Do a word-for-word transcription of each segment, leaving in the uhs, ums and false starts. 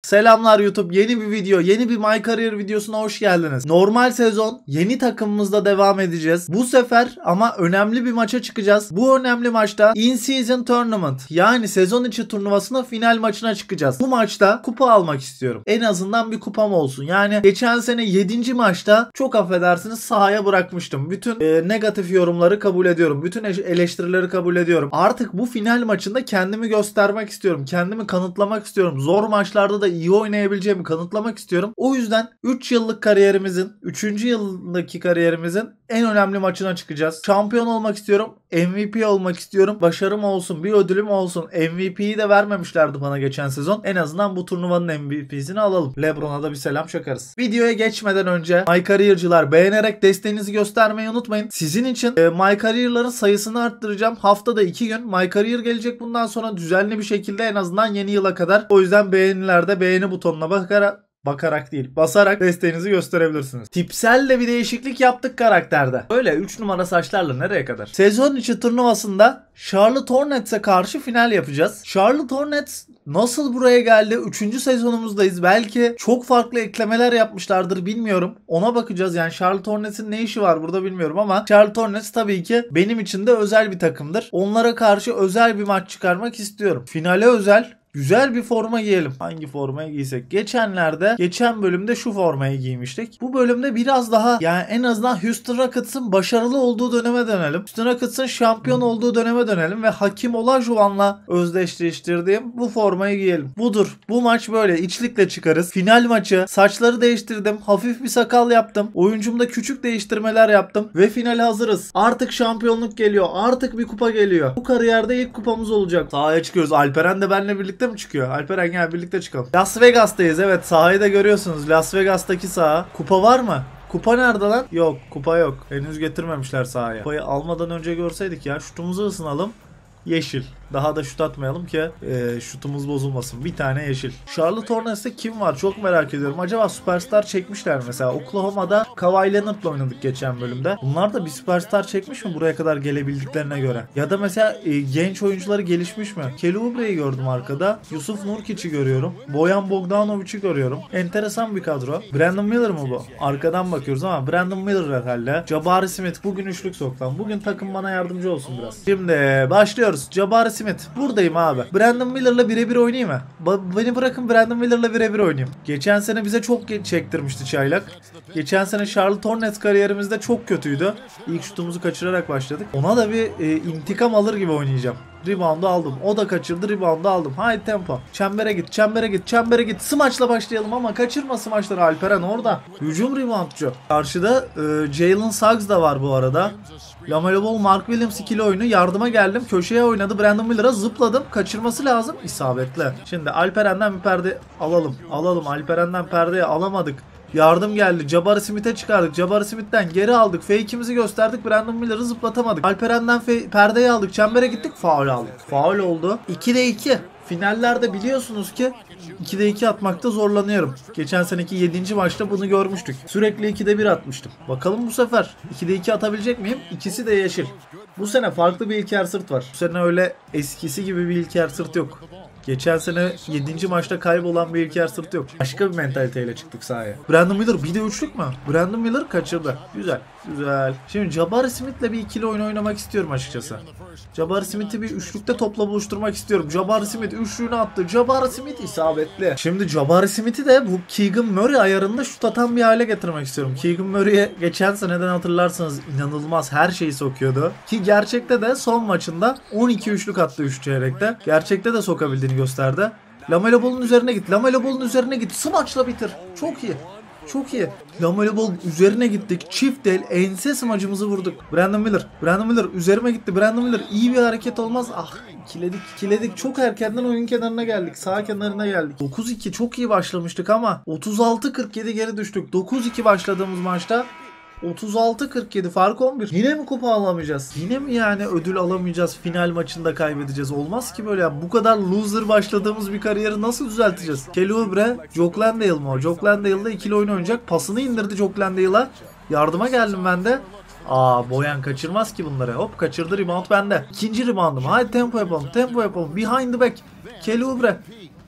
Selamlar YouTube, yeni bir video, yeni bir My Career videosuna hoş geldiniz. Normal sezon yeni takımımızda devam edeceğiz. Bu sefer ama önemli bir maça çıkacağız. Bu önemli maçta In Season Tournament, yani sezon içi turnuvasına final maçına çıkacağız. Bu maçta kupa almak istiyorum. En azından bir kupam olsun. Yani geçen sene yedinci maçta çok affedersiniz sahaya bırakmıştım. Bütün e, negatif yorumları kabul ediyorum. Bütün eleştirileri kabul ediyorum. Artık bu final maçında kendimi göstermek istiyorum. Kendimi kanıtlamak istiyorum. Zor maçlarda da iyi oynayabileceğimi kanıtlamak istiyorum. O yüzden üç yıllık kariyerimizin, üçüncü yıldaki kariyerimizin en önemli maçına çıkacağız. Şampiyon olmak istiyorum. M V P olmak istiyorum. Başarım olsun, bir ödülüm olsun. M V P'yi de vermemişlerdi bana geçen sezon. En azından bu turnuvanın M V P'sini alalım. LeBron'a da bir selam çakarız. Videoya geçmeden önce My Career'cılar beğenerek desteğinizi göstermeyi unutmayın. Sizin için e, My Career'ların sayısını arttıracağım. Haftada iki gün My Career gelecek bundan sonra düzenli bir şekilde, en azından yeni yıla kadar. O yüzden beğenilerde beğeni butonuna bakarak Bakarak değil, basarak desteğinizi gösterebilirsiniz. Tipsel bir değişiklik yaptık karakterde. Böyle üç numara saçlarla nereye kadar? Sezon içi turnuvasında Charlotte Hornets'e karşı final yapacağız. Charlotte Hornets nasıl buraya geldi? üçüncü sezonumuzdayız. Belki çok farklı eklemeler yapmışlardır, bilmiyorum. Ona bakacağız. Yani Charlotte Hornets'in ne işi var burada bilmiyorum ama Charlotte Hornets tabii ki benim için de özel bir takımdır. Onlara karşı özel bir maç çıkarmak istiyorum. Finale özel güzel bir forma giyelim. Hangi formayı giysek? Geçenlerde, geçen bölümde şu formayı giymiştik. Bu bölümde biraz daha, yani en azından Houston Rockets'ın başarılı olduğu döneme dönelim. Houston Rockets'ın şampiyon olduğu döneme dönelim ve Hakim Olajuwon'la özdeşleştirdiğim bu formayı giyelim. Budur. Bu maç böyle. İçlikle çıkarız. Final maçı. Saçları değiştirdim. Hafif bir sakal yaptım. Oyuncumda küçük değiştirmeler yaptım. Ve finale hazırız. Artık şampiyonluk geliyor. Artık bir kupa geliyor. Bu kariyerde ilk kupamız olacak. Sahaya çıkıyoruz. Alperen de benimle birlikte mi çıkıyor? Alperen gel birlikte çıkalım. Las Vegas'tayız. Evet, sahayı da görüyorsunuz. Las Vegas'taki saha. Kupa var mı? Kupa nerede lan? Yok, kupa yok. Henüz getirmemişler sahaya. Kupayı almadan önce görseydik ya. Şutumuzu ısınalım. Yeşil. Daha da şut atmayalım ki e, şutumuz bozulmasın. Bir tane yeşil. Charlotte Hornets'te kim var? Çok merak ediyorum. Acaba süperstar çekmişler mesela. Oklahoma'da Kawhi Leonard'la oynadık geçen bölümde. Bunlar da bir süperstar çekmiş mi buraya kadar gelebildiklerine göre? Ya da mesela e, genç oyuncuları gelişmiş mi? Kelly Oubre'yi gördüm arkada. Yusuf Nurkic'i görüyorum. Bojan Bogdanovic'i görüyorum. Enteresan bir kadro. Brandon Miller mı bu? Arkadan bakıyoruz ama Brandon Miller herhalde. Jabari Smith bugün üçlük soktu. Bugün takım bana yardımcı olsun biraz. Şimdi başlıyoruz. Jabari Smith. Buradayım abi. Brandon Miller'la birebir oynayayım mı? Ba- beni bırakın Brandon Miller'la birebir oynayayım. Geçen sene bize çok çektirmişti çaylak. Geçen sene Charlotte Hornets kariyerimizde çok kötüydü. İlk şutumuzu kaçırarak başladık. Ona da bir e, intikam alır gibi oynayacağım. Rebound'u aldım. O da kaçırdı. Rebound'u aldım. Haydi tempo. Çembere git. Çembere git. Çembere git. Smaçla başlayalım ama kaçırma smaçları Alperen orada. Hücum reboundçu. Karşıda e, Jalen Suggs da var bu arada. LaMelo Ball, Mark Williams ikili oyunu. Yardıma geldim. Köşeye oynadı. Brandon Miller'a zıpladım. Kaçırması lazım. İsabetli. Şimdi Alperen'den bir perde alalım. Alalım. Alperen'den perdeyi alamadık. Yardım geldi. Jabari Smith'e çıkardık. Jabari Smith'ten geri aldık. Fake'imizi gösterdik. Brandon Miller'ı zıplatamadık. Alperen'den perdeyi aldık. Çembere gittik. Faul aldık. Faul oldu. ikide iki. Finallerde biliyorsunuz ki ikide iki atmakta zorlanıyorum. Geçen seneki yedinci maçta bunu görmüştük. Sürekli ikide bir atmıştım. Bakalım bu sefer ikide iki atabilecek miyim? İkisi de yeşil. Bu sene farklı bir İlker Sırt var. Bu sene öyle eskisi gibi bir İlker Sırt yok. Geçen sene yedinci maçta kaybolan bir İlker Sırt yok. Başka bir mentaliteyle çıktık sahaya. Brandon Miller bir de üçlük mü? Brandon Miller kaçırdı. Güzel. Güzel. Şimdi Jabari Smith'le bir ikili oyun oynamak istiyorum açıkçası. Jabari Smith'i bir üçlükte topla buluşturmak istiyorum. Jabari Smith üçlüğünü attı. Jabari Smith isabetli. Şimdi Jabari Smith'i de bu Keegan Murray ayarında şut atan bir hale getirmek istiyorum. Keegan Murray'e geçen seneden hatırlarsanız inanılmaz her şeyi sokuyordu. Ki gerçekte de son maçında on iki üçlük attı üç çeyrekte. Gerçekte de sokabildiğini gösterdi. LaMelo Ball'un üzerine git. LaMelo Ball'un üzerine git. Smaçla bitir. Çok iyi. Çok iyi. LaMelo Ball üzerine gittik. Çift el ense smacımızı vurduk. Brandon Miller. Brandon Miller üzerime gitti. Brandon Miller iyi bir hareket olmaz. Ah ikiledik ikiledik. Çok erkenden oyun kenarına geldik. Sağ kenarına geldik. dokuz iki çok iyi başlamıştık ama otuz altı kırk yedi geri düştük. dokuz iki başladığımız maçta otuz altı kırk yedi fark on bir. Yine mi kupa alamayacağız? Yine mi yani ödül alamayacağız? Final maçında kaybedeceğiz. Olmaz ki böyle ya. Bu kadar loser başladığımız bir kariyeri nasıl düzelteceğiz? Kelly Oubre, Jock Landale mı o? Jock Landale'da ikili oyun oynayacak. Pasını indirdi Jock Landale'a. Yardıma geldim ben de. Aa Bojan kaçırmaz ki bunları. Hop kaçırdı, rebound bende. İkinci reboundum. Haydi tempo yapalım. Tempo yapalım. Behind the back. Kelly Oubre.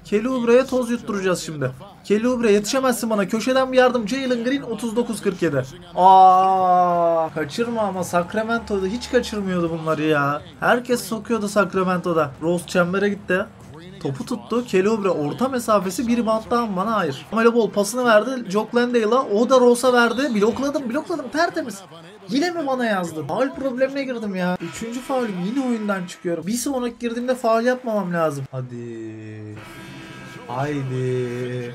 Kelly Oubre'ye toz yutturacağız şimdi. Kelly Oubre yetişemezsin bana. Köşeden bir yardım. Jalen Green otuz dokuz kırk yedi. Aa, kaçırma ama Sacramento'da hiç kaçırmıyordu bunları ya. Herkes sokuyordu Sacramento'da. Rose çembere gitti. Topu tuttu. Kelly Oubre orta mesafesi bir rebound daha mı bana? Hayır. Lamelo Ball pasını verdi. Jock Landale'a. O da Rose'a verdi. Blokladım blokladım. Tertemiz. Yine mi bana yazdı? Faul problemine girdim ya. Üçüncü faulüm. Yine oyundan çıkıyorum. Bir sonraki girdiğimde faul yapmamam lazım. Hadi. Haydi.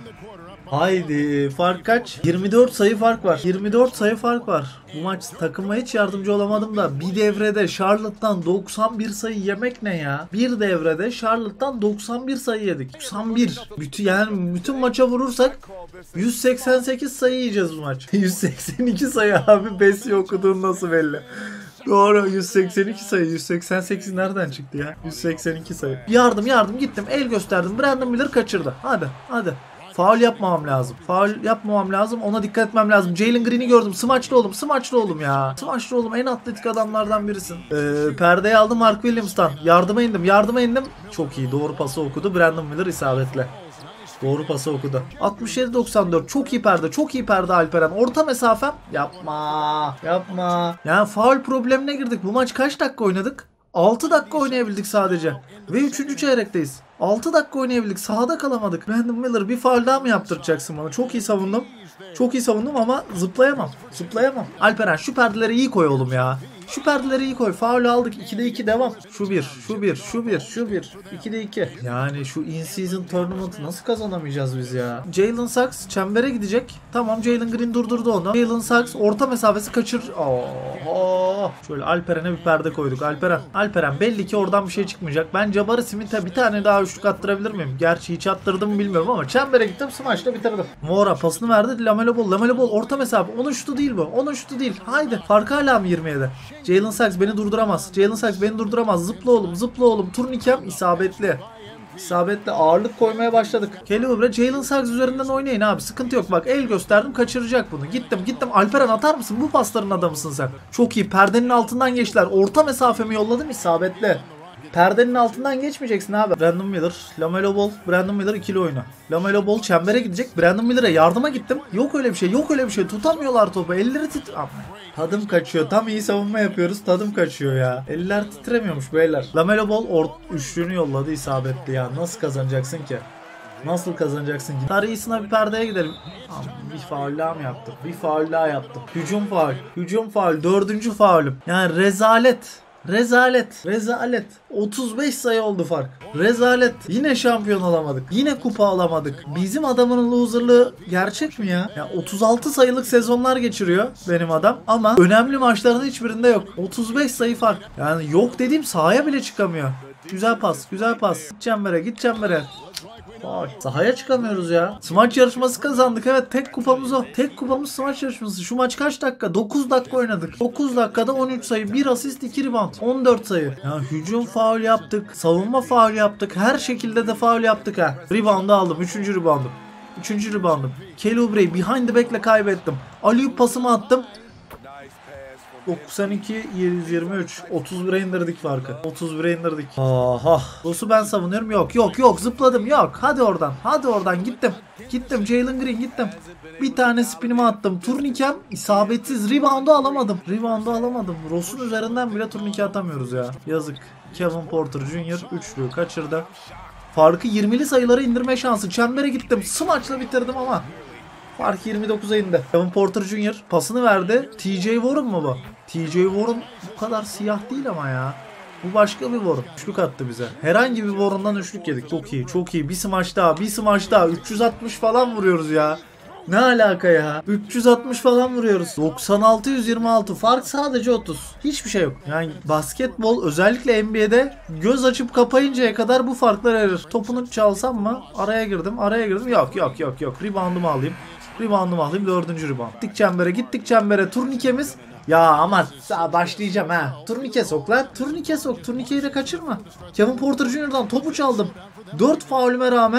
Haydi. Fark kaç? yirmi dört sayı fark var. yirmi dört sayı fark var. Bu maç takıma hiç yardımcı olamadım da bir devrede Charlotte'tan doksan bir sayı yemek ne ya? Bir devrede Charlotte'tan doksan bir sayı yedik. doksan bir. Bütün, yani bütün maça vurursak yüz seksen sekiz sayı yiyeceğiz bu maç. yüz seksen iki sayı abi. Besi okuduğun nasıl belli? Doğru, yüz seksen iki sayı. yüz seksen sekiz nereden çıktı ya? yüz seksen iki sayı. Yardım yardım gittim. El gösterdim. Brandon Miller kaçırdı. Hadi hadi. Faul yapmamam lazım. Faul yapmamam lazım. Ona dikkat etmem lazım. Jalen Green'i gördüm. Smaçlı oğlum. Smaçlı oğlum ya. Smaçlı oğlum. En atletik adamlardan birisin. Ee, perdeyi aldım Mark Williams'tan. Yardıma indim. Yardıma indim. Çok iyi. Doğru pası okudu. Brandon Miller isabetle. Doğru pası okudu. altmış yedi doksan dört. Çok iyi perde. Çok iyi perde Alperen. Orta mesafem. Yapma. Yapma. Yani faul problemine girdik. Bu maç kaç dakika oynadık? altı dakika oynayabildik sadece. Ve üçüncü çeyrekteyiz. altı dakika oynayabildik. Sahada kalamadık. Brandon Miller bir faul daha mı yaptıracaksın bana? Çok iyi savundum. Çok iyi savundum ama zıplayamam. Zıplayamam. Alperen şu perdeleri iyi koy oğlum ya. Şu perdeleri iyi koy. Faul aldık. ikide iki devam. Şu bir, şu bir, şu bir, şu bir. ikide iki. Yani şu in-season tournament'ı nasıl kazanamayacağız biz ya? Jalen Suggs çembere gidecek. Tamam, Jalen Green durdurdu onu. Jalen Suggs orta mesafesi kaçır. Oho. Şöyle Alperen'e bir perde koyduk. Alperen. Alperen belli ki oradan bir şey çıkmayacak. Ben Jabari Smith'e bir tane daha üçlük attırabilir miyim? Gerçi hiç attırdım mı bilmiyorum ama çembere gittim. Smaç'la bitirdim. Mora pasını verdi. Lamelo Ball. Lamelo Ball orta mesafe. Onun şutu değil bu. Onun şutu değil. Haydi. Farkı hala mı yirmi yedi? Jalen Suggs beni durduramaz. Jalen Suggs beni durduramaz. Zıpla oğlum, zıpla oğlum. Turnikem isabetli. İsabetle ağırlık koymaya başladık. Kelly Oubre, Jalen Suggs üzerinden oynayın abi. Sıkıntı yok. Bak el gösterdim, kaçıracak bunu. Gittim gittim. Alperen atar mısın? Bu pasların adamısın sen. Çok iyi. Perdenin altından geçtiler. Orta mesafemi yolladım, isabetli. Perdenin altından geçmeyeceksin abi. Brandon Miller, Lamelo Ball, Brandon Miller ikili oyunu. Lamelo Ball çembere gidecek. Brandon Miller'e yardıma gittim. Yok öyle bir şey. Yok öyle bir şey. Tutamıyorlar topu. Elleri tit... Tadım kaçıyor. Tam iyi savunma yapıyoruz. Tadım kaçıyor ya. Eller titremiyormuş beyler. Lamelo Ball or üçlüğünü yolladı, isabetli ya. Nasıl kazanacaksın ki? Nasıl kazanacaksın ki? Tarihine bir perdeye gidelim. Abi, bir faul daha mı yaptım? Bir faul daha yaptım. Hücum faul. Hücum faul. Dördüncü faulüm. Yani rezalet. Rezalet. Rezalet. otuz beş sayı oldu fark. Rezalet. Yine şampiyon olamadık. Yine kupa alamadık. Bizim adamın loserlığı gerçek mi ya? Ya otuz altı sayılık sezonlar geçiriyor benim adam ama önemli maçların hiçbirinde yok. otuz beş sayı fark. Yani yok dediğim sahaya bile çıkamıyor. Güzel pas. Güzel pas. Git çembere. Git çembere. Vay. Sahaya çıkamıyoruz ya. Smaç yarışması kazandık. Evet, tek kupamız o. Tek kupamız smaç yarışması. Şu maç kaç dakika? dokuz dakika oynadık. dokuz dakikada on üç sayı. bir asist, iki rebound. on dört sayı. Ya hücum faul yaptık. Savunma faul yaptık. Her şekilde de faul yaptık ha. Rebound'u aldım. üçüncü reboundum. üçüncü reboundum. Kelly Oubre'yi behind the back'le kaybettim. Alley-oop pasımı attım. doksan iki yüz yirmi üç. otuz bire indirdik farkı. otuz bire indirdik. Aha. Dosu ben savunuyorum. Yok yok yok. Zıpladım. Yok. Hadi oradan. Hadi oradan. Gittim. Gittim. Jalen Green gittim. Bir tane spinimi attım. Turnikem isabetsiz. Rebound'u alamadım. Rebound'u alamadım. Ross'un üzerinden bile turnike atamıyoruz ya. Yazık. Kevin Porter Junior üçlüğü kaçırdı. Farkı yirmili sayılara indirme şansı. Çembere gittim. Smaçla bitirdim ama fark yirmi dokuza indi. Kevin Porter Junior pasını verdi. T J Warren mu bu? T J Warren bu kadar siyah değil ama ya. Bu başka bir Warren. Üçlük attı bize. Herhangi bir Warren'dan üçlük yedik. Çok iyi, çok iyi. Bir smaç daha, bir smaç daha. üç yüz altmış falan vuruyoruz ya. Ne alaka ya? üç yüz altmış falan vuruyoruz. doksan altı yüz yirmi altı. Fark sadece otuz. Hiçbir şey yok. Yani basketbol, özellikle N B A'de göz açıp kapayıncaya kadar bu farklar erir. Topunu çalsam mı? Araya girdim. Araya girdim. Yok yok yok yok. Rebound'umu alayım. Rebound'umu alayım. Dördüncü rebound. Gittik çembere. Gittik çembere. Turnikemiz. Ya ama başlayacağım ha. Turnike sok lan. Turnike sok. Turnikeyi de kaçırma. Kevin Porter Junior'dan topu çaldım. dört faulüme rağmen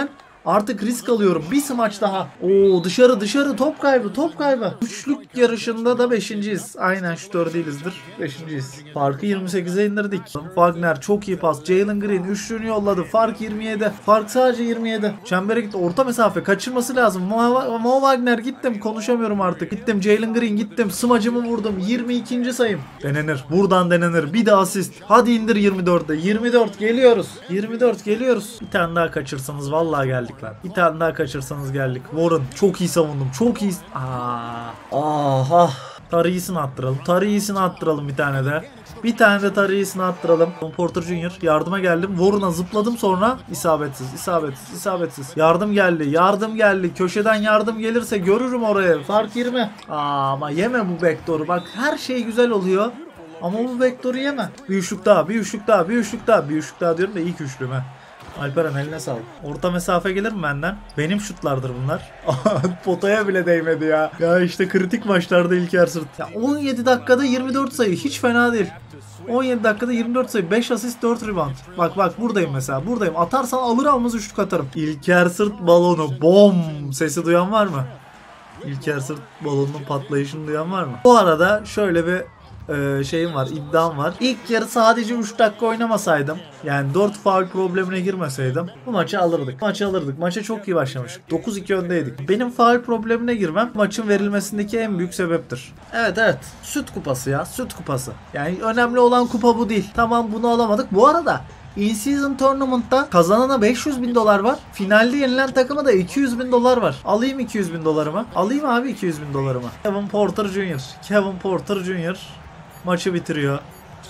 Artık risk alıyorum. Bir smaç daha. Oo, dışarı dışarı, top kaybı top kaybı. Üçlük yarışında da beşinciyiz. Aynen, şu dört değilizdir. beşinciyiz. Farkı yirmi sekize indirdik. Wagner çok iyi pas. Jalen Green üçlüğünü yolladı. Fark yirmi yedi. Fark sadece yirmi yedi. Çembere gitti. Orta mesafe kaçırması lazım. Mo, Mo Wagner gittim. Konuşamıyorum artık. Gittim. Jalen Green gittim. Smacımı vurdum. yirmi ikinci sayım. Denenir. Buradan denenir. Bir de asist. Hadi indir yirmi dörde. yirmi dört geliyoruz. yirmi dört geliyoruz. Bir tane daha kaçırsanız vallahi geldik lan. Bir tane daha kaçırsanız geldik. Warren çok iyi savundum. Çok iyi. Aa. Aha. Tarihini attıralım. Tarihini attıralım bir tane de. Bir tane de tarihini attıralım. Porter Junior yardıma geldim. Warren'a zıpladım sonra. İsabetsiz, isabetsiz, isabetsiz. Yardım geldi, yardım geldi. Köşeden yardım gelirse görürüm oraya. Fark yirmi. Aa, ama yeme bu backdoor'u. Bak her şey güzel oluyor. Ama bu backdoor'u yeme. Bir üçlük daha, bir üçlük daha, bir üçlük daha. Bir üçlük daha diyorum da ilk üçlüğüm he. Alperen eline sağlık. Orta mesafe gelir mi benden? Benim şutlardır bunlar. Potaya bile değmedi ya. Ya işte kritik maçlarda İlker Sırt. Ya on yedi dakikada yirmi dört sayı. Hiç fena değil. on yedi dakikada yirmi dört sayı. beş asist, dört rebound. Bak bak buradayım mesela. Buradayım. Atarsan alır almaz üçlük atarım. İlker Sırt balonu. Bom. Sesi duyan var mı? İlker Sırt balonunun patlayışını duyan var mı? Bu arada şöyle bir Ee, şeyim var, iddiam var. İlk yarı sadece üç dakika oynamasaydım, yani dört faul problemine girmeseydim bu maçı alırdık. Maçı alırdık. Maça çok iyi başlamıştık. dokuz iki öndeydik. Benim faul problemine girmem maçın verilmesindeki en büyük sebeptir. Evet evet. Süt kupası ya. Süt kupası. Yani önemli olan kupa bu değil. Tamam, bunu alamadık. Bu arada In-Season Tournament'ta kazanana beş yüz bin dolar var. Finalde yenilen takıma da iki yüz bin dolar var. Alayım iki yüz bin dolarımı. Alayım abi iki yüz bin dolarımı. Kevin Porter Junior Kevin Porter Junior maçı bitiriyor.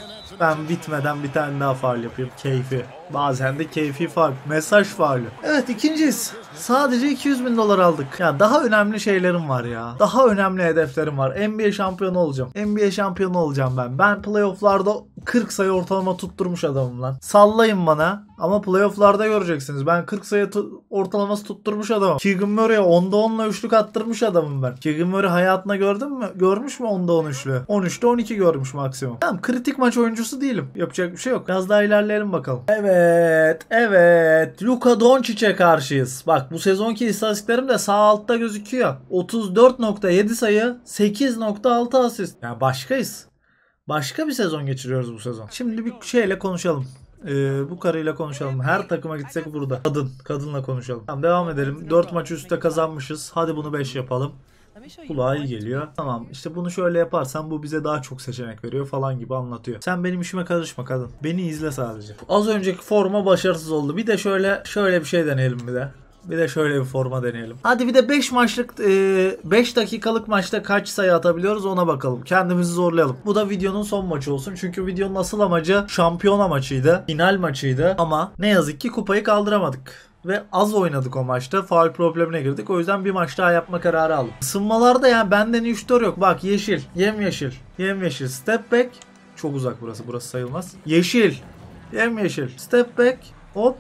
Ben bitmeden bir tane daha faul yapayım. Keyfi. Bazen de keyfi faul. Mesaj faulü. Evet, ikinciyiz. Sadece iki yüz bin dolar aldık. Ya daha önemli şeylerim var ya. Daha önemli hedeflerim var. N B A şampiyonu olacağım. N B A şampiyonu olacağım ben. Ben playoff'larda kırk sayı ortalama tutturmuş adamım lan. Sallayın bana. Ama playoff'larda göreceksiniz. Ben kırk sayı tu- ortalaması tutturmuş adamım. Keegan Murray'e onda onla üçlük attırmış adamım ben. Keegan Murray hayatında gördün mü? Görmüş mü onda on üçlü? on üçte on iki görmüş maksimum. Tamam, kritik maç oyuncusu değilim. Yapacak bir şey yok. Biraz daha ilerleyelim bakalım. Evet. Evet. Luka Doncic'e karşıyız. Bak, bu sezonki istatistiklerim de sağ altta gözüküyor. otuz dört nokta yedi sayı, sekiz nokta altı asist. Yani başkayız. Başka bir sezon geçiriyoruz bu sezon. Şimdi bir şeyle konuşalım. Ee, bu karıyla konuşalım. Her takıma gitsek burada. Kadın. Kadınla konuşalım. Tamam, devam edelim. dört maç üstte kazanmışız. Hadi bunu beş yapalım. Kulağa iyi geliyor. Tamam, işte bunu şöyle yaparsan bu bize daha çok seçenek veriyor falan gibi anlatıyor. Sen benim işime karışma kadın. Beni izle sadece. Az önceki forma başarısız oldu. Bir de şöyle şöyle bir şey deneyelim bir de. Bir de şöyle bir forma deneyelim. Hadi bir de beş maçlık beş dakikalık maçta kaç sayı atabiliyoruz ona bakalım. Kendimizi zorlayalım. Bu da videonun son maçı olsun. Çünkü videonun asıl amacı şampiyona maçıydı. Final maçıydı. Ama ne yazık ki kupayı kaldıramadık. Ve az oynadık o maçta. Faul problemine girdik. O yüzden bir maç daha yapma kararı aldım. Isınmalarda yani benden üç dört yok. Bak, yeşil. Yemyeşil. Yemyeşil. Step back. Çok uzak burası. Burası sayılmaz. Yeşil. Yemyeşil. Step back. Hop.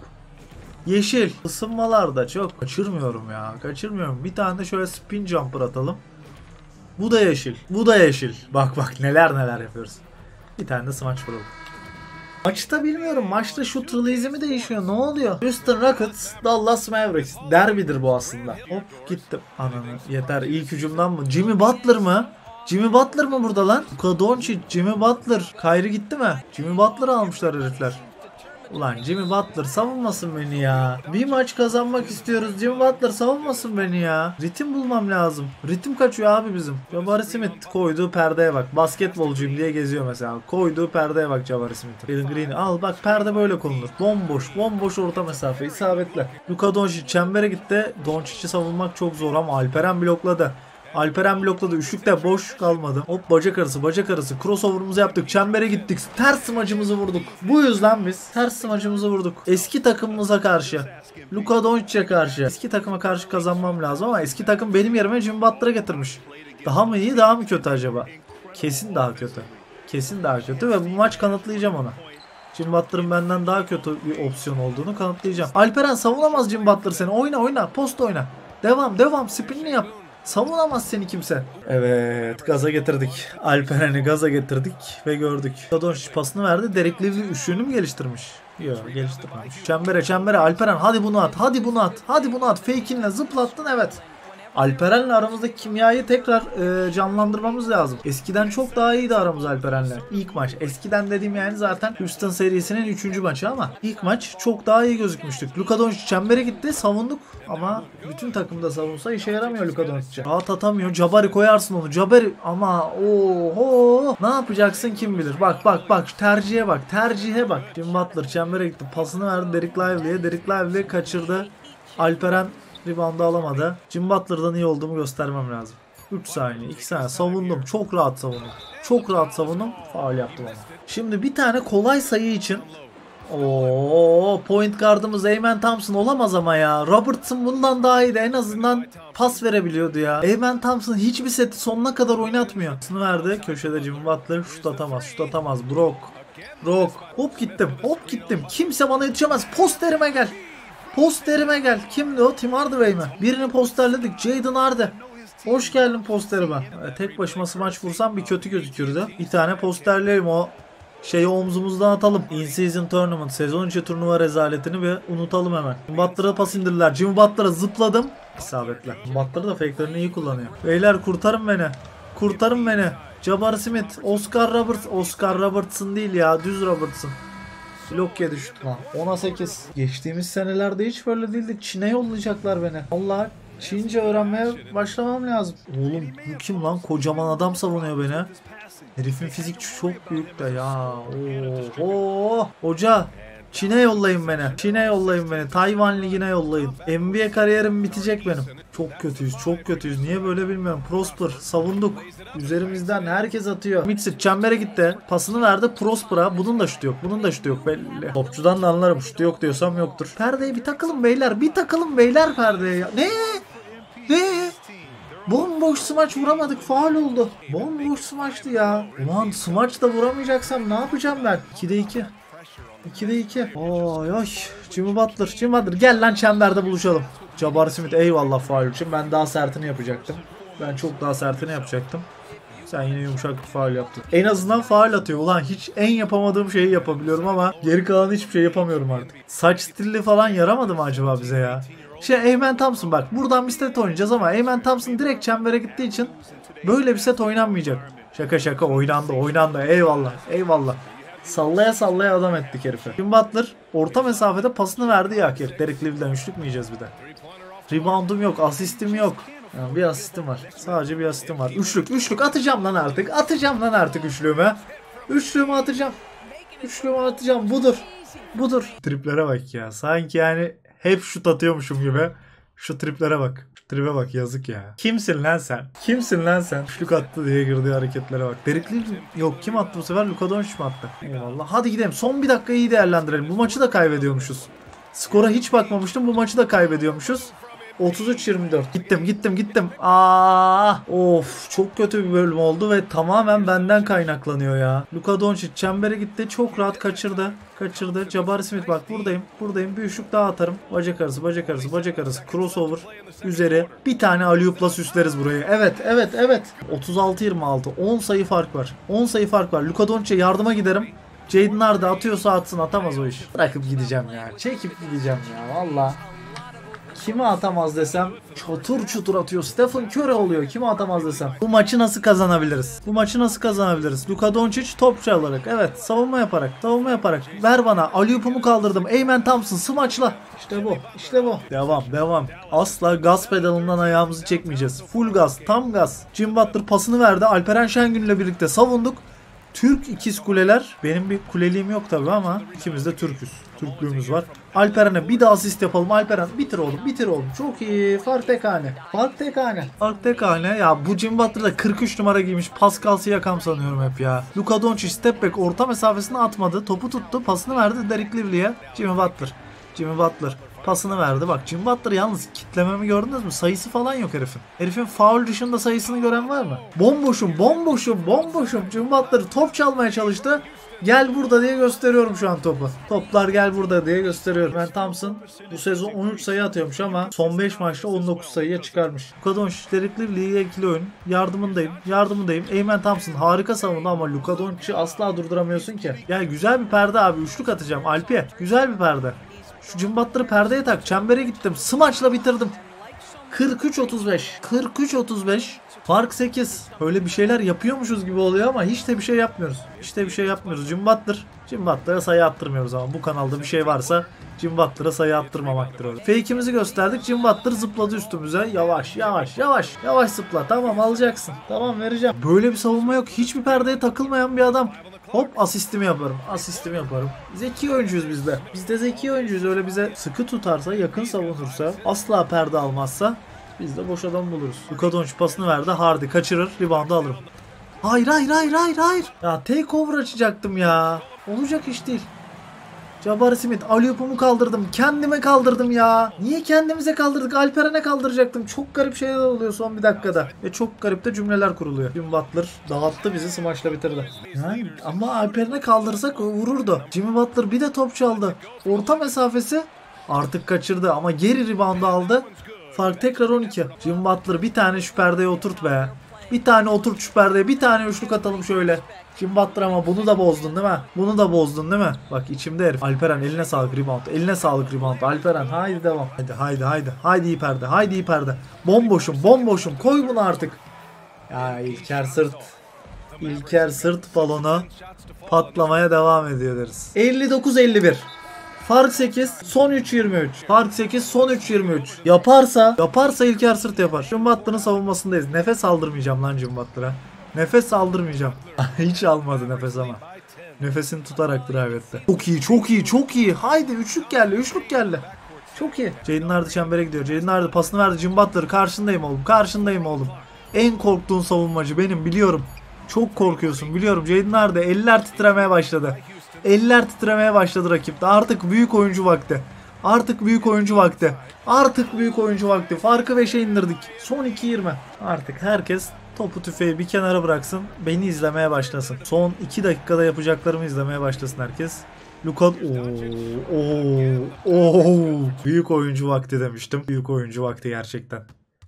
Yeşil. Isınmalarda çok. Kaçırmıyorum ya. Kaçırmıyorum. Bir tane de şöyle spin jumper atalım. Bu da yeşil. Bu da yeşil. Bak bak neler neler yapıyoruz. Bir tane de smaç vuralım. Maçta bilmiyorum. Maçta şut release'i mi değişiyor? Ne oluyor? Houston Rockets, Dallas Mavericks. Derbidir bu aslında. Hop gittim. Ananı. Yeter. İlk hücumdan mı? Jimmy Butler mı? Jimmy Butler mı burada lan? Luka Doncic, Jimmy Butler. Kyrie gitti mi? Jimmy Butler'ı almışlar herifler. Ulan Jimmy Butler savunmasın beni ya. Bir maç kazanmak istiyoruz. Jimmy Butler savunmasın beni ya. Ritim bulmam lazım. Ritim kaçıyor abi bizim. Jabari Smith koyduğu perdeye bak. Basketbolcuyum diye geziyor mesela. Koyduğu perdeye bak Jabari Smith. Jalen Green'i al bak, perde böyle konulur. Bomboş. Bomboş orta mesafe. İsabetli. Luka Doncic çembere gitti. Doncic'i savunmak çok zor ama Alperen blokladı. Alperen blokladı. Üçlükte boş kalmadı. Hop, bacak arası bacak arası. Crossover'ımızı yaptık. Çembere gittik. Ters smacımızı vurduk. Bu yüzden biz ters smacımızı vurduk. Eski takımımıza karşı. Luka Doncic'e karşı. Eski takıma karşı kazanmam lazım ama eski takım benim yerime Jimmy Butler'ı getirmiş. Daha mı iyi, daha mı kötü acaba? Kesin daha kötü. Kesin daha kötü ve bu maç kanıtlayacağım ona. Jimmy Butler'ın benden daha kötü bir opsiyon olduğunu kanıtlayacağım. Alperen savunamaz Jimmy Butler seni. Oyna oyna. Post oyna. Devam devam. Spinini yap. Savunamaz seni kimse. Evet, gaza getirdik. Alperen'i gaza getirdik ve gördük. Doncic pasını verdi. Derek Lively üçlüğünü mü geliştirmiş? Yok geliştirmemiş. Çembere çembere Alperen hadi bunu at. Hadi bunu at. Hadi bunu at. Fake'inle zıplattın evet. Alperen'le aramızdaki kimyayı tekrar e, canlandırmamız lazım. Eskiden çok daha iyiydi aramız Alperen'le. İlk maç. Eskiden dediğim yani zaten Houston serisinin üçüncü maçı ama ilk maç çok daha iyi gözükmüştük. Luka Doncic çembere gitti, savunduk ama bütün takımda savunsa işe yaramıyor Luka Doncic'e. Rahat atamıyor. Jabari koyarsın onu. Jabari ama oho. Ne yapacaksın kim bilir. Bak bak bak tercihe bak. Tercihe bak. Jim Butler çembere gitti. Pasını verdi Derek Lively'ye. Derek Lively kaçırdı. Alperen rebound'u alamadı. Jim Butler'dan iyi olduğumu göstermem lazım. üç saniye, iki saniye savundum. Çok rahat savundum. Çok rahat savundum. Faul yaptım ama. Şimdi bir tane kolay sayı için ooo point guardımız Amen Thompson olamaz ama ya. Robertson bundan daha iyiydi. En azından pas verebiliyordu ya. Amen Thompson hiçbir seti sonuna kadar oynatmıyor. Sını verdi. Köşede Jim Butler şut atamaz. Şut atamaz. Brock. Brock. Hop gittim. Hop gittim. Kimse bana yetişemez. Posterime gel. Posterime gel. Kimdi o? Tim Hardaway mi? Birini posterledik. Jaden Hardy. Hoş geldin posterime. E, tek başıma smaç vursam bir kötü gözükürdü. Bir tane posterleyelim o şeyi omzumuzdan atalım. In-season tournament. Sezon içi turnuva rezaletini bir unutalım hemen. Butler'a pas indirdiler. Jimmy Butler'a zıpladım. İsabetle. Butler da fake'lerini iyi kullanıyor. Beyler kurtarın beni. Kurtarın beni. Jabari Smith. Oscar Roberts. Oscar Robertson değil ya. Düz Robertson. Blok yedi şutma. ona sekiz. Geçtiğimiz senelerde hiç böyle değildi. Çin'e yollayacaklar beni. Allah Çince öğrenmeye başlamam lazım. Oğlum bu kim lan? Kocaman adam savunuyor beni. Herifin fizik çok büyük de ya. Oho. Hoca Çin'e yollayın beni. Çin'e yollayın beni. Tayvan Ligi'ne yollayın. N B A kariyerim bitecek benim. Çok kötüyüz. Çok kötüyüz. Niye böyle bilmiyorum. Prosper. Savunduk. Üzerimizden herkes atıyor. Mitsit çembere gitti. Pasını verdi Prosper'a. Bunun da şutu yok. Bunun da şutu yok belli. Topçudan da anlarım. Şutu yok diyorsam yoktur. Perdeye bir takılın beyler. Bir takılın beyler perdeye ya. Ne? Ne? Bomboş smaç vuramadık. Faul oldu. Bomboş smaçtı ya. Ulan smaç da vuramayacaksam ne yapacağım ben? ikide iki. ikide iki. Oy oy. Jimmy Butler. Jimmy Butler. Gel lan çemberde buluşalım. Jabari Smith eyvallah faul için. Ben daha sertini yapacaktım. Ben çok daha sertini yapacaktım. Sen yine yumuşak bir faul yaptın. En azından faul atıyor. Ulan hiç en yapamadığım şeyi yapabiliyorum ama geri kalan hiçbir şey yapamıyorum artık. Saç stili falan yaramadı mı acaba bize ya? Şey Amen Thompson bak buradan bir set oynayacağız ama Amen Thompson direkt çembere gittiği için böyle bir set oynanmayacak. Şaka şaka oynandı oynandı eyvallah eyvallah. Sallaya sallaya adam ettik herife. Jim Butler orta mesafede pasını verdi ya Akir. Derek Lively'den üçlük mü yiyeceğiz bir de? Reboundum yok, asistim yok. Yani bir asistim var. Sadece bir asistim var. Üçlük, üçlük atacağım lan artık. Atacağım lan artık üçlüğümü. Üçlüğümü atacağım. Üçlüğümü atacağım. Budur. Budur. Triplere bak ya. Sanki yani hep şut atıyormuşum gibi. Şu triplere bak. Şu tripe bak yazık ya. Kimsin lan sen? Kimsin lan sen? Üçlük attı diye girdiği hareketlere bak. Derek Lively yok. Kim attı bu sefer? Luka Doncic mi attı? Eyvallah. Hadi gidelim. Son bir dakikayı iyi değerlendirelim. Bu maçı da kaybediyormuşuz. Skora hiç bakmamıştım. Bu maçı da kaybediyormuşuz. otuz üç yirmi dört. Gittim gittim gittim. Aa, of çok kötü bir bölüm oldu ve tamamen benden kaynaklanıyor ya. Luka Doncic çembere gitti. Çok rahat kaçırdı. Kaçırdı. Jabari Smith bak buradayım. Buradayım. Bir üçlük daha atarım. Bacak arası, bacak arası, bacak arası. Crossover üzeri. Bir tane alley-oop'la süsleriz burayı. Evet, evet, evet. otuz altı yirmi altı. on sayı fark var. on sayı fark var. Luka Doncic'e yardıma giderim. Jaden Hardy atıyorsa atsın, atamaz o iş. Bırakıp gideceğim ya. Çekip gideceğim ya valla. Kimi atamaz desem çatır çutur atıyor. Stephen Curry oluyor. Kimi atamaz desem. Bu maçı nasıl kazanabiliriz? Bu maçı nasıl kazanabiliriz? Luka Doncic top çalarak. Evet savunma yaparak. Savunma yaparak. Ver bana. Alley-oop'umu kaldırdım. Amen Thompson smaçla. İşte bu. İşte bu. Devam. Devam. Asla gaz pedalından ayağımızı çekmeyeceğiz. Full gaz. Tam gaz. Jim Butler pasını verdi. Alperen Şengün ile birlikte savunduk. Türk ikiz kuleler. Benim bir kuleliğim yok tabii ama ikimiz de Türk'üz. Türklüğümüz var. Alperen'e bir daha asist yapalım. Alperen bitir oğlum bitir oğlum. Çok iyi. Fark tek hane. Fark tek hane. Fark tek hane. Ya bu Jim Butler'da kırk üç numara giymiş. Pascal Siakam sanıyorum hep ya. Luka Doncic step back orta mesafesine atmadı. Topu tuttu. Pasını verdi Derek Lively'ye. Jimmy Butler. Jimmy Butler. Pasını verdi. Bak Jimmy Butler yalnız kitlememi gördünüz mü? Sayısı falan yok herifin. Herifin faul dışında sayısını gören var mı? Bomboşum, bomboşum, bomboşum. Jimmy Butler top çalmaya çalıştı. Gel burada diye gösteriyorum şu an topu. Toplar gel burada diye gösteriyorum. Ben Thompson bu sezon on üç sayı atıyormuş ama son beş maçta on dokuz sayıya çıkarmış. Luka Doncic Derikli lige ikili oyun. Yardımındayım. Yardımındayım. Amen Thompson harika savundu ama Luka Doncic'i asla durduramıyorsun ki. Ya güzel bir perde abi. Üçlük atacağım. Alpiye. Güzel bir perde. Şu cımbatları perdeye tak. Çembere gittim. Smaçla bitirdim. kırk üç otuz beş. kırk üç otuz beş. Fark sekiz. Öyle bir şeyler yapıyormuşuz gibi oluyor ama hiç de bir şey yapmıyoruz. Hiç de bir şey yapmıyoruz. Jim Butler. Jim Butler'a sayı attırmıyoruz ama bu kanalda bir şey varsa Jim Butler'a sayı attırmamaktır öyle. Fake'imizi gösterdik. Jim Butler zıpladı üstümüze. Yavaş yavaş yavaş. Yavaş zıpla. Tamam alacaksın. Tamam vereceğim. Böyle bir savunma yok. Hiçbir perdeye takılmayan bir adam. Hop asistimi yaparım. Asistimi yaparım. Zeki oyuncuyuz biz de. Biz de zeki oyuncuyuz. Öyle bize sıkı tutarsa, yakın savunursa, asla perde almazsa biz de boş adam buluruz. Luka Doncic pasını verdi. Hardy kaçırır. Rebound'u alırım. Hayır hayır hayır hayır hayır. Ya takeover açacaktım ya. Olacak iş değil. Jabari Smith. Aliyupumu kaldırdım. Kendime kaldırdım ya. Niye kendimize kaldırdık? Alperen'e kaldıracaktım. Çok garip şeyler oluyor son bir dakikada. Ve çok garip de cümleler kuruluyor. Jimmy Butler dağıttı bizi. Smaçla bitirdi. Yani ama Alperen'e kaldırsak vururdu. Jimmy Butler bir de top çaldı. Orta mesafesi artık kaçırdı ama geri rebound'u aldı. Fark tekrar on iki. Jimmy Butler bir tane şu perdeye oturt be. Bir tane oturt şu perdeye. Bir tane üçlük atalım şöyle. Jimmy Butler ama bunu da bozdun değil mi? Bunu da bozdun değil mi? Bak içimde herif. Alperen eline sağlık rebound. Eline sağlık rebound. Alperen haydi devam. Haydi haydi haydi. Haydi iyi perde. Haydi iyi perde. Bomboşum bomboşum. Koy bunu artık. Ya İlker Sırt. İlker Sırt balonu patlamaya devam ediyor deriz. elli dokuz elli bir. Fark sekiz, son üç yirmi üç. Fark sekiz, son üç yirmi üç. Yaparsa, yaparsa İlker Sırt yapar. Jimmy Butler'ın savunmasındayız. Nefes aldırmayacağım lan Jimmy Butler'a. Nefes aldırmayacağım. Hiç almadı nefes ama. Nefesini tutarak drive etti. Çok iyi, çok iyi, çok iyi. Haydi üçlük geldi, üçlük geldi. Çok iyi. Jaden Hardy çembere gidiyor. Jaden Hardy pasını verdi. Jimmy Butler karşındayım oğlum. Karşındayım oğlum. En korktuğun savunmacı benim biliyorum. Çok korkuyorsun biliyorum. Jaden Hardy eller titremeye başladı. Eller titremeye başladı rakipte. Artık büyük oyuncu vakti. Artık büyük oyuncu vakti. Artık büyük oyuncu vakti. Farkı beşe indirdik. Son iki yirmi. Artık herkes topu tüfeği bir kenara bıraksın. Beni izlemeye başlasın. Son iki dakikada yapacaklarımı izlemeye başlasın herkes. Luka ooo ooo ooo büyük oyuncu vakti demiştim. Büyük oyuncu vakti gerçekten.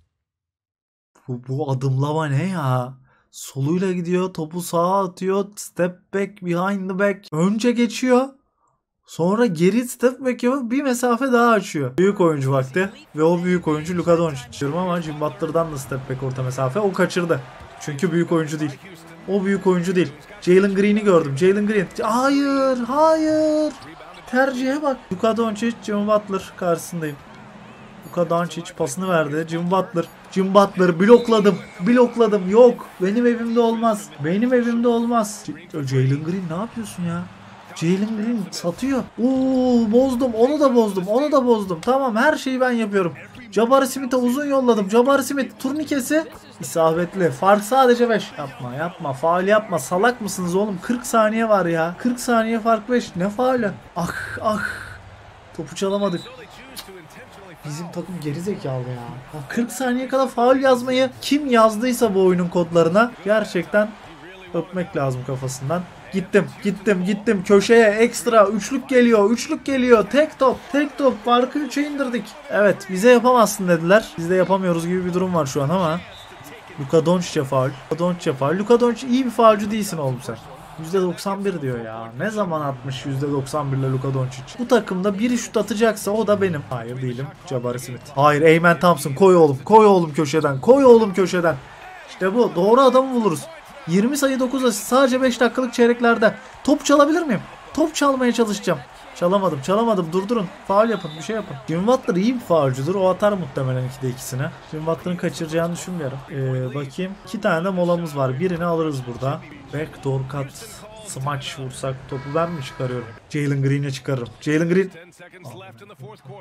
Bu, bu adımlama ne ya? Soluyla gidiyor, topu sağa atıyor, step back, behind the back. Önce geçiyor, sonra geri step back yapıp bir mesafe daha açıyor. Büyük oyuncu vakti ve o büyük oyuncu Luka Doncic diyorum ama Jimmy Butler'dan da step back orta mesafe. O kaçırdı. Çünkü büyük oyuncu değil. O büyük oyuncu değil. Jalen Green'i gördüm. Jalen Green. Hayır, hayır. Tercihe bak. Luka Doncic, Jimmy Butler karşısındayım. Luka Doncic pasını verdi. Jimmy Butler. Jimmy Butler blokladım. Blokladım. Yok. Benim evimde olmaz. Benim evimde olmaz. Jalen Green ne yapıyorsun ya? Jalen Green satıyor. Oo bozdum. Onu da bozdum. Onu da bozdum. Tamam her şeyi ben yapıyorum. Jabari Smith'e uzun yolladım. Jabari Smith turnikesi isabetli. Fark sadece beş. Yapma yapma. Faul yapma. Salak mısınız oğlum? kırk saniye var ya. kırk saniye fark beş. Ne faulü? Ah ah. Topu çalamadık. Bizim takım gerizekalı ya. ya. kırk saniye kadar faul yazmayı kim yazdıysa bu oyunun kodlarına gerçekten öpmek lazım kafasından. Gittim, gittim, gittim. Köşeye ekstra üçlük geliyor, üçlük geliyor. Tek top, tek top. Farkı üçe indirdik. Evet, bize yapamazsın dediler. Biz de yapamıyoruz gibi bir durum var şu an ama. Luka Doncic'e faul. Luka Doncic'e faul. Luka Doncic iyi bir faulcu değilsin oğlum sen. yüzde doksan bir diyor ya. Ne zaman atmış yüzde doksan bir ile Luka Doncic? Bu takımda biri şut atacaksa o da benim. Hayır değilim. Jabari Smith. Hayır Amen Thompson. Koy oğlum. Koy oğlum köşeden. Koy oğlum köşeden. İşte bu. Doğru adamı buluruz. yirmi sayı dokuz asist. Sadece beş dakikalık çeyreklerde. Top çalabilir miyim? Top çalmaya çalışacağım. Çalamadım. Çalamadım. Durdurun. Faul yapın. Bir şey yapın. Jimmy Butler iyi bir faulcudur. O atar muhtemelen ikide ikisini. Jimmy Butler'ın kaçıracağını düşünmüyorum. Ee, bakayım. İki tane de molamız var. Birini alırız burada. Backdoor cut. Smaç vursak topu ben mi çıkarıyorum? Jalen Green'e çıkarırım. Jalen Green.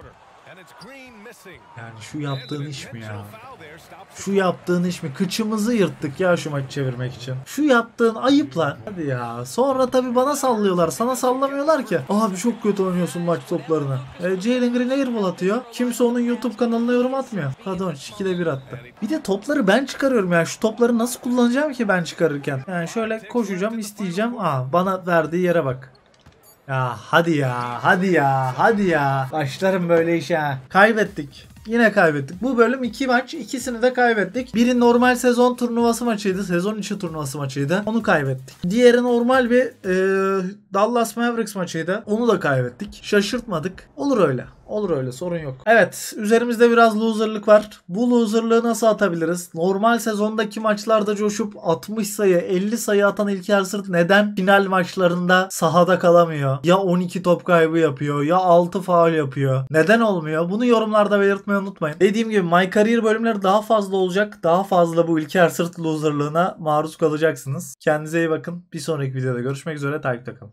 Yani şu yaptığın iş mi ya? Şu yaptığın iş mi? Kıçımızı yırttık ya şu maçı çevirmek için. Şu yaptığın ayıp lan. Hadi ya. Sonra tabii bana sallıyorlar. Sana sallamıyorlar ki. Abi çok kötü oynuyorsun maç toplarını. E, Jalen Green airball atıyor. Kimse onun YouTube kanalına yorum atmıyor. Kadonç ikide bir attı. Bir de topları ben çıkarıyorum ya. Şu topları nasıl kullanacağım ki ben çıkarırken? Yani şöyle koşacağım, isteyeceğim. Aa, bana verdiği yere bak. Ya hadi ya, hadi ya, hadi ya. Başlarım böyle işe. Kaybettik. Yine kaybettik. Bu bölüm iki maç. İkisini de kaybettik. Biri normal sezon turnuvası maçıydı. Sezon içi turnuvası maçıydı. Onu kaybettik. Diğeri normal bir e, Dallas Mavericks maçıydı. Onu da kaybettik. Şaşırtmadık. Olur öyle. Olur öyle, sorun yok. Evet, üzerimizde biraz loserlık var. Bu loserlığı nasıl atabiliriz? Normal sezondaki maçlarda coşup altmış sayı, elli sayı atan İlker Sırt neden final maçlarında sahada kalamıyor? Ya on iki top kaybı yapıyor, ya altı faul yapıyor. Neden olmuyor? Bunu yorumlarda belirtmeyi unutmayın. Dediğim gibi My Career bölümleri daha fazla olacak. Daha fazla bu İlker Sırt loserlığına maruz kalacaksınız. Kendinize iyi bakın. Bir sonraki videoda görüşmek üzere. Takipte kalın.